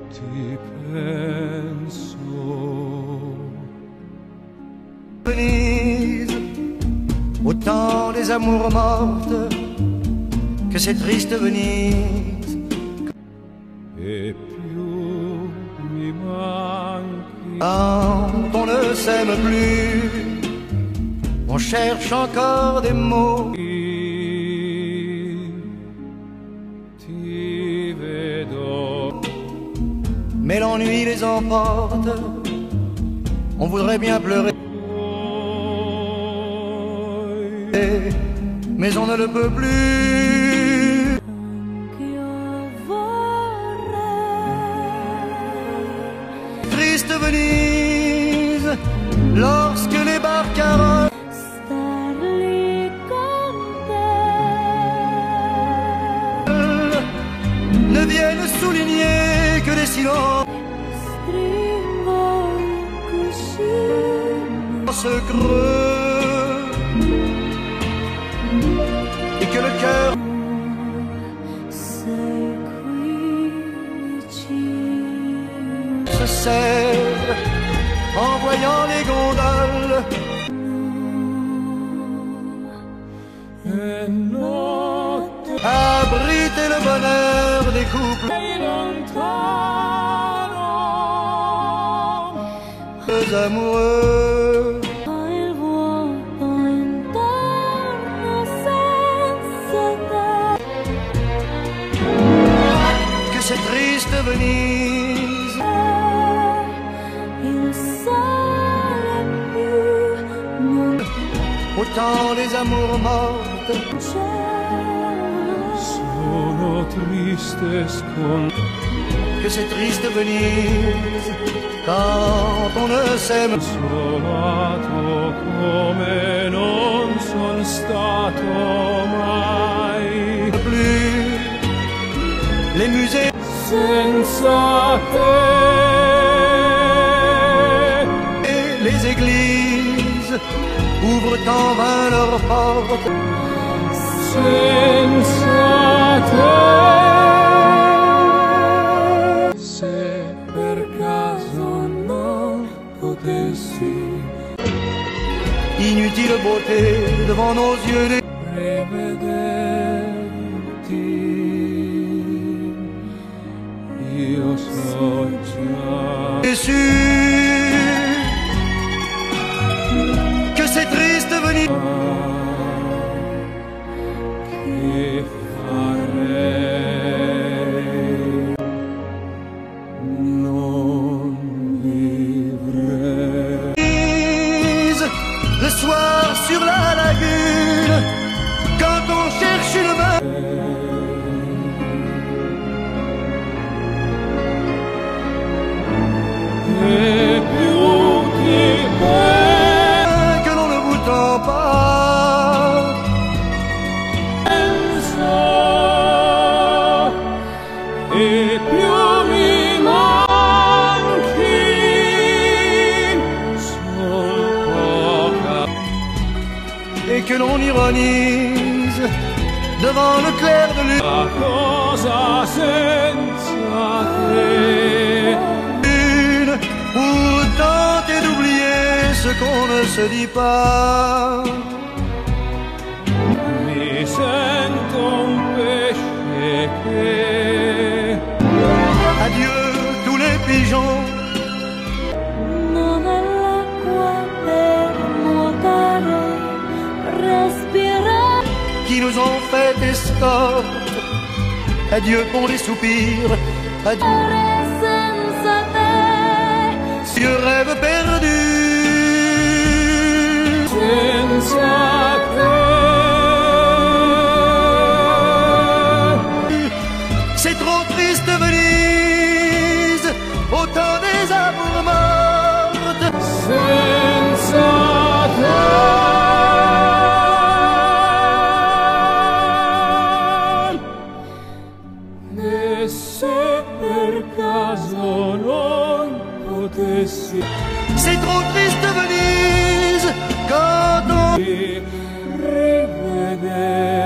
ti penso. Venise, au temps des amours mortes, que c'est triste Venise. E più mi manchi. Quand on ne s'aime plus, on cherche encore des mots. Ti vedo. Mais l'ennui les emporte, on voudrait bien pleurer, mais on ne le peut plus. Triste Venise, lorsque les barcaroles ne viennent souligner que les silences se creux et que le cœur se serre en voyant les gondoles. E notte Abriter le bonheur des couples lontano. amoureux. Que c'est triste Venise, autant les amours mortes. Sono triste Que c'est triste Venise, quand on ne s'aime. sconsolato come non son stato mai. Plus les musées Senza te. et les églises ouvrent en vain leurs portes. Senza te. Se per caso non potessi Inutile beauté devant nos yeux, rivederti, io so già déçu. Que c'est triste Venise, che farei, non vivrei. le soir sur la lagune, quand on cherche une main. E più ti Que l'on ne vous tend pas, penso, e più mi manchi, son poca. et que l'on ironise devant le clair de lune. La cosa senza te. Pour tenter d'oublier ce qu'on ne se dit pas. Mi sento un pesce che Adieu tous les pigeons Non ho l'acqua per nuotare, respirare. qui nous ont fait escorte. Adieu pour les soupirs, adieu Senza te, vieux rêve perdu. senza te. C'est trop triste Venise, autant des amours mortes. Senza te. E se per caso non potessi C'est trop triste Venise, quand on rivedere